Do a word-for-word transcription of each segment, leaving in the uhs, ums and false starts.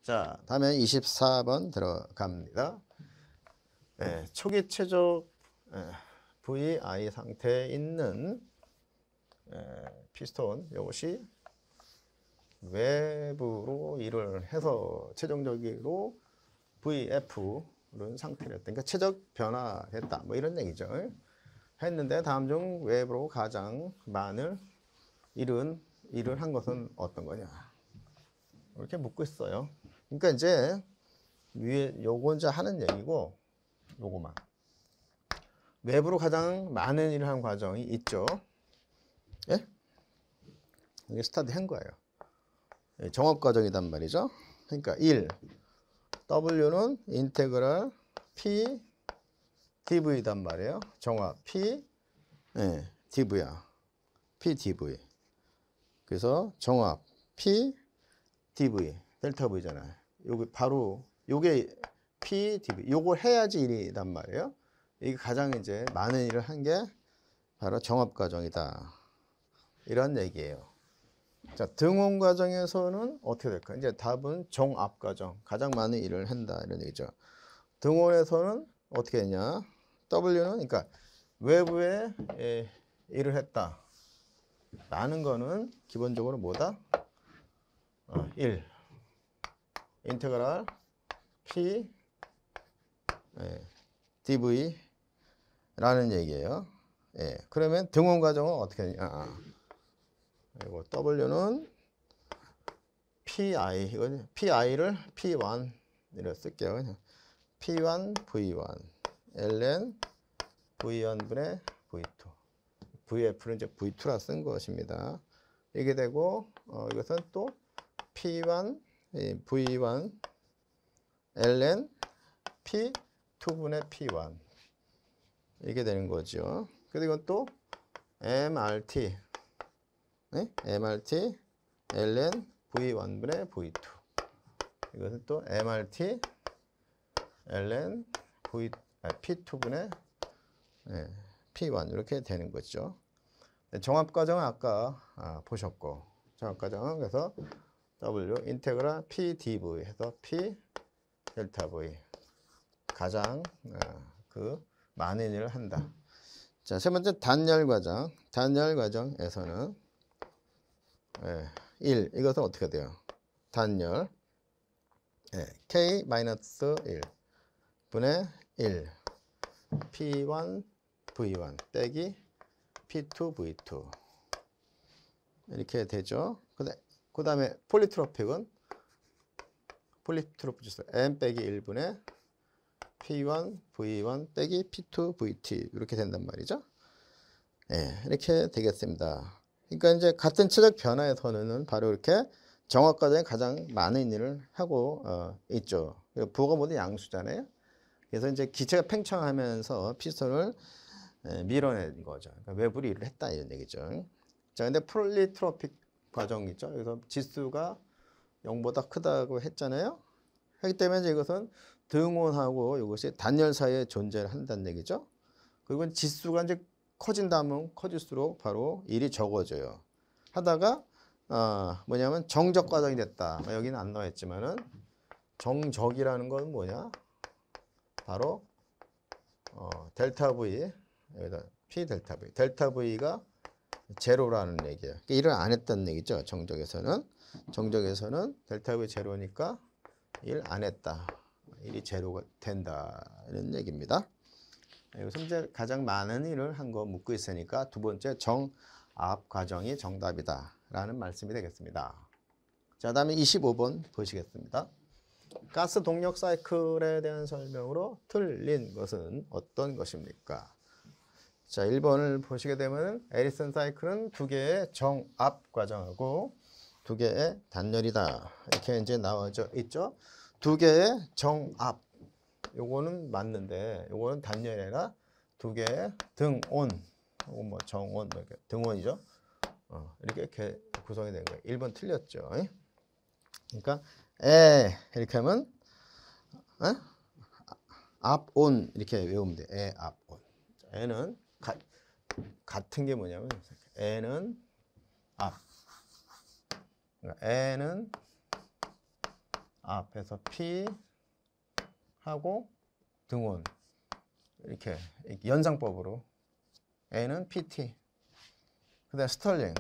자, 다음에 이십사 번 들어갑니다. 예, 초기 최적 예, 브이아이 상태에 있는 예, 피스톤 이것이 외부로 일을 해서 최종적으로 브이에프는 상태를 했다. 그러니까 최적 변화했다. 뭐 이런 얘기죠. 했는데 다음 중 외부로 가장 많은 일은 일을 한 것은 어떤 거냐? 이렇게 묻고 있어요. 그러니까 이제 위에 요거 이제 하는 얘기고 요거만 외부로 가장 많은 일을 한 과정이 있죠. 예? 이게 스타트 한 거예요. 정업 과정이단 말이죠. 그러니까 일 W는 인테그랄 P 디브이단 말이에요. 정합 P 예, 디브이야. P 디브이. 그래서 정합 P 디브이 델타 V잖아요. 요게 바로 요게 P 디브이. 요걸 해야지 일이란 말이에요. 이게 가장 이제 많은 일을 한 게 바로 정합 과정이다. 이런 얘기예요. 자, 등원 과정에서는 어떻게 될까요? 이제 답은 정압 과정. 가장 많은 일을 한다. 이런 얘기죠. 등원에서는 어떻게 했냐? W는, 그러니까 외부에 예, 일을 했다. 라는 거는 기본적으로 뭐다? 어, 일. 인테그랄 P 예, 디브이 라는 얘기예요. 예, 그러면 등원 과정은 어떻게 하냐? 아, 이거 W는 Pi, 이거 Pi를 피 원 이렇게 쓸게요. 그냥 피 원 브이 원 ln 브이 원 분의 브이 투. 브이에프는 이제 브이 투라 쓴 것입니다. 이게 되고 어, 이것은 또 피 원 브이 원 ln 피 투 분의 피 원 이게 되는 거죠. 그리고 이건 또 엠알티 네? 엠알티 ln 브이 원 분의 브이 투. 이것은 또 엠알티 ln V, 아, 피 투 분의 네, 피 원 이렇게 되는 거죠. 네, 정합과정은 아까 아, 보셨고 정합과정은 그래서 W 인테그랄 P 디브이 해서 P 델타 V 가장 아, 그 많은 일을 한다. 자, 세 번째 단열 과정. 단열 과정에서는 예, 일 이것은 어떻게 돼요? 단열 예, K 마이너스 일 분의 일 피 원 브이 원 빼기 피 투 브이 투 이렇게 되죠. 그 다음에 폴리트로픽은 폴리트로픽 주소 M 빼기 일 분의 피 원 브이 원 빼기 피 투 브이 티 이렇게 된단 말이죠. 네, 이렇게 되겠습니다. 그러니까 이제 같은 최적 변화에서는 바로 이렇게 정확 과정에 가장 많은 일을 하고 어, 있죠. 부호가 모두 양수잖아요. 그래서 이제 기체가 팽창하면서 피스톤을 밀어낸 거죠. 그러니까 외부로 일을 했다 이런 얘기죠. 자, 근데 폴리트로픽 과정 있죠. 그래서 지수가 영보다 크다고 했잖아요. 하기 때문에 이제 이것은 등온하고 이것이 단열 사이에 존재를 한다는 얘기죠. 그리고 지수가 이제 커진다면 커질수록 바로 일이 적어져요. 하다가 어, 뭐냐면 정적 과정이 됐다. 여기는 안 나와 있지만은 정적이라는 건 뭐냐? 바로 어, 델타 V 여기다 P 델타 V 델타 V가 제로라는 얘기예요. 그러니까 일을 안 했다는 얘기죠. 정적에서는 정적에서는 델타 V 제로니까 일 안 했다. 일이 제로가 된다 이런 얘기입니다. 여기서 이제 가장 많은 일을 한 거 묻고 있으니까 두 번째 정압 과정이 정답이다 라는 말씀이 되겠습니다. 자, 다음에 이십오 번 보시겠습니다. 가스 동력 사이클에 대한 설명으로 틀린 것은 어떤 것입니까? 자, 일 번을 보시게 되면 에리슨 사이클은 두 개의 정압 과정하고 두 개의 단열이다. 이렇게 이제 나와져 있죠. 두 개의 정압. 요거는 맞는데 요거는 단열이 아니라 두 개의 등온. 요거 뭐 정온 이렇게 등온이죠. 어, 이렇게, 이렇게 구성이 된 거예요. 일 번 틀렸죠. 그러니까 에 이렇게 하면 어? 앞온 이렇게 외우면 돼. 에 앞온. 에는 가, 같은 게 뭐냐면 에는 앞. 그러니까 에는 앞에서 P 하고 등온 이렇게 연상법으로 N은 피티 그다음 스털링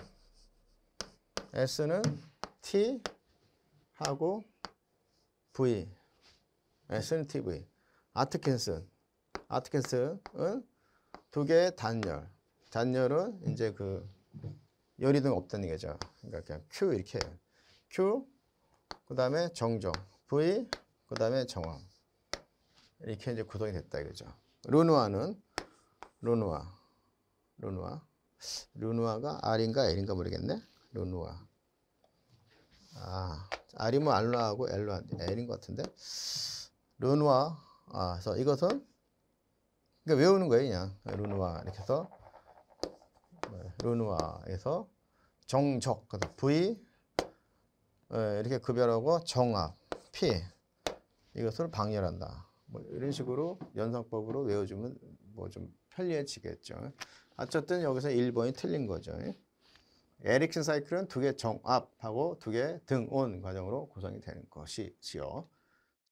S는 T 하고 V S는 티브이 아트킨슨 아트킨슨은 두 개의 단열 단열은 이제 그 열이 등 없다는 얘기죠. 그러니까 그냥 Q 이렇게 해요. Q 그 다음에 정정 V 그 다음에 정황 이렇게 이제 구성이 됐다 이거죠. 르누아는 르누아 르누아 르누아가 R인가 L인가 모르겠네. 르누아 아 R이면 알라하고 L로 L인 것 같은데 르누아 아 그래서 이것은 그러니까 외우는 거예요 그냥 르누아 이렇게 해서 르누아에서 정적 V 이렇게 구별하고 정합 P 이것을 방열한다. 뭐 이런 식으로 연상법으로 외워주면 뭐 좀 편리해지겠죠. 어쨌든 여기서 일 번이 틀린 거죠. 에릭슨 사이클은 두 개 정합하고 두 개 등온 과정으로 구성이 되는 것이지요.